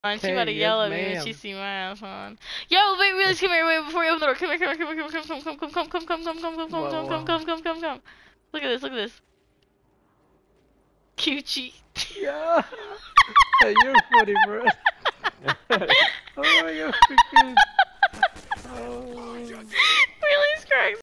She about to yell at me when she see my ass on. Yo, wait, really, come here, wait, before you open the door. Come here, come here, come here, come here, come. Look at this. Cutie. Yeah. Hey, you're funny, bro. Oh my god.